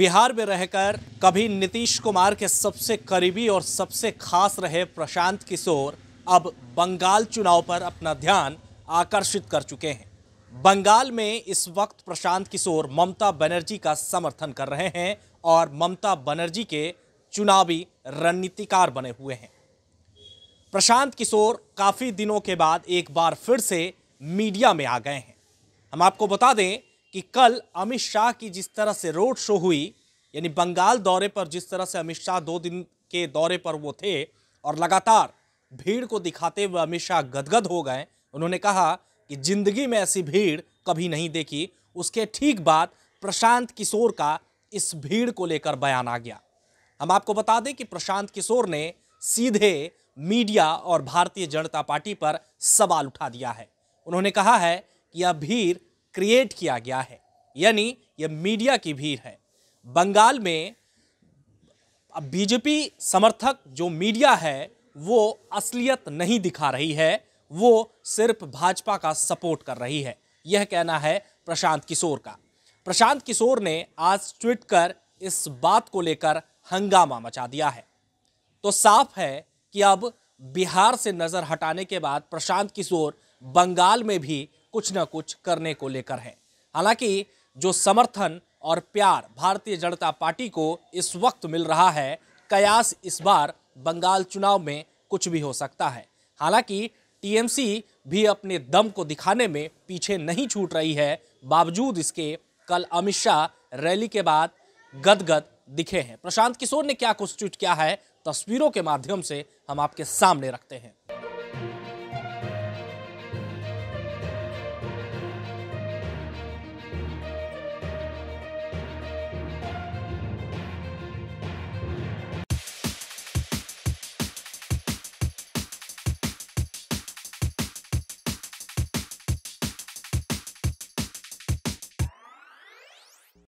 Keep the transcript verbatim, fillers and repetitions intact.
बिहार में रहकर कभी नीतीश कुमार के सबसे करीबी और सबसे खास रहे प्रशांत किशोर अब बंगाल चुनाव पर अपना ध्यान आकर्षित कर चुके हैं। बंगाल में इस वक्त प्रशांत किशोर ममता बनर्जी का समर्थन कर रहे हैं और ममता बनर्जी के चुनावी रणनीतिकार बने हुए हैं। प्रशांत किशोर काफी दिनों के बाद एक बार फिर से मीडिया में आ गए हैं। हम आपको बता दें कि कल अमित शाह की जिस तरह से रोड शो हुई, यानी बंगाल दौरे पर जिस तरह से अमित शाह दो दिन के दौरे पर वो थे और लगातार भीड़ को दिखाते हुए अमित शाह गदगद हो गए। उन्होंने कहा कि जिंदगी में ऐसी भीड़ कभी नहीं देखी। उसके ठीक बाद प्रशांत किशोर का इस भीड़ को लेकर बयान आ गया। हम आपको बता दें कि प्रशांत किशोर ने सीधे मीडिया और भारतीय जनता पार्टी पर सवाल उठा दिया है। उन्होंने कहा है कि यह भीड़ क्रिएट किया गया है, यानी यह मीडिया की भीड़ है। बंगाल में अब बीजेपी समर्थक जो मीडिया है वो असलियत नहीं दिखा रही है, वो सिर्फ भाजपा का सपोर्ट कर रही है। यह कहना है प्रशांत किशोर का। प्रशांत किशोर ने आज ट्वीट कर इस बात को लेकर हंगामा मचा दिया है। तो साफ है कि अब बिहार से नजर हटाने के बाद प्रशांत किशोर बंगाल में भी कुछ न कुछ करने को लेकर है। हालांकि जो समर्थन और प्यार भारतीय जनता पार्टी को इस वक्त मिल रहा है, कयास इस बार बंगाल चुनाव में कुछ भी हो सकता है। हालांकि टीएमसी भी अपने दम को दिखाने में पीछे नहीं छूट रही है। बावजूद इसके कल अमित शाह रैली के बाद गदगद दिखे हैं। प्रशांत किशोर ने क्या कुछ ट्वीट किया है, तस्वीरों के माध्यम से हम आपके सामने रखते हैं।